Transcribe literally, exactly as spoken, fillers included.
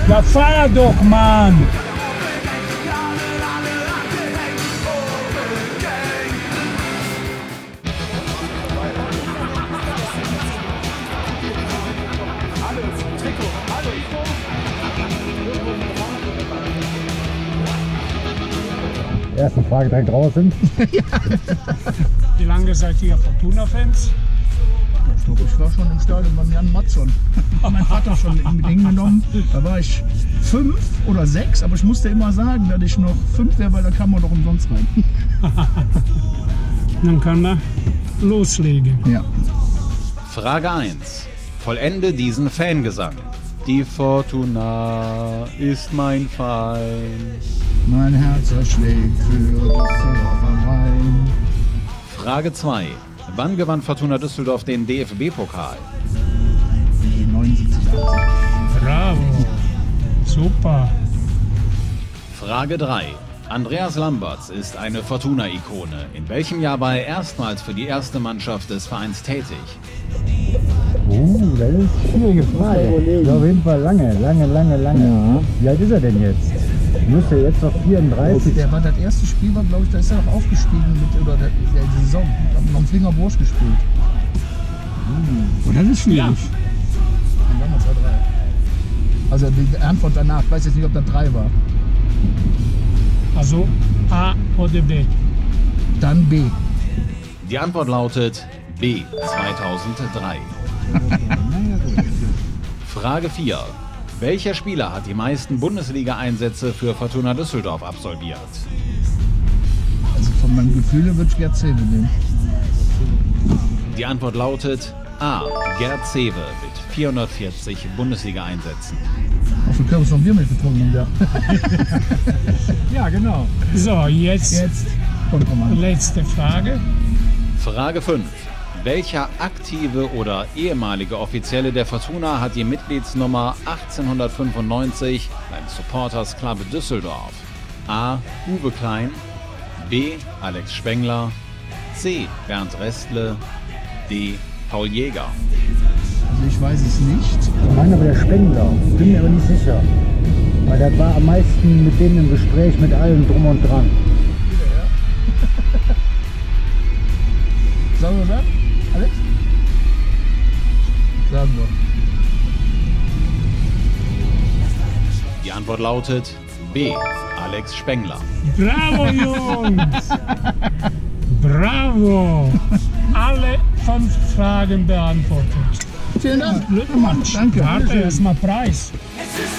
Ja, fahr doch, Mann! Erste Frage direkt draußen. Wie lange seid ihr Fortuna-Fans? Ich glaube, ich war schon im Stadion beim Jan Matson. Mein Vater schon mit hingenommen. Da war ich fünf oder sechs, aber ich musste immer sagen, dass ich noch fünf wäre, weil da kam man doch umsonst rein. Dann kann man loslegen. Ja. Frage eins. Vollende diesen Fangesang. Die Fortuna ist mein Feind. Mein Herz erschlägt für Düsseldorf am Rhein. Frage zwei. Wann gewann Fortuna Düsseldorf den D F B-Pokal? Die neunundsiebzig, achtzig. Bravo! Super! Frage drei. Andreas Lambertz ist eine Fortuna-Ikone. In welchem Jahr war er erstmals für die erste Mannschaft des Vereins tätig? Uh, das ist eine schwierige Frage. Ja, auf jeden Fall lange, lange, lange, lange. Ja. Wie alt ist er denn jetzt? Müsste jetzt noch vierunddreißig. Der war das erste Spiel, war, glaube ich, da ist er noch aufgestiegen mit, oder der, der Saison. Da haben noch einen Flinger Wurst gespielt. Uh, das ist schwierig. Ja. Dann waren wir zwei, drei. Also die Antwort danach, ich weiß jetzt nicht, ob das drei war. Also A oder B? Dann B. Die Antwort lautet B. zweitausenddrei. Frage vier. Welcher Spieler hat die meisten Bundesliga-Einsätze für Fortuna Düsseldorf absolviert? Also von meinem Gefühl her würde ich Gerd Zewe nehmen. Die Antwort lautet A. Gerd Zewe mit vierhundertvierzig Bundesliga-Einsätzen. Auf dem Körper ist noch ein Bier mit getrunken, ja. Ja, genau. So, jetzt, Jetzt kommt nochmal. letzte Frage. Frage fünf. Welcher aktive oder ehemalige Offizielle der Fortuna hat die Mitgliedsnummer achtzehnhundertfünfundneunzig beim Supporters Club Düsseldorf? A. Uwe Klein, B. Alex Spengler, C. Bernd Restle, D. Paul Jäger. Also ich weiß es nicht. Ich meine aber der Spengler, ich bin mir aber nicht sicher. Weil der war am meisten mit denen im Gespräch, mit allem drum und dran. Sagen wir das? Alex? Sagen wir. Die Antwort lautet B. Alex Spengler. Bravo, Jungs! Bravo! Alle fünf Fragen beantwortet. Vielen Dank. Glückwunsch! Danke. Warte, erstmal Preis. Es ist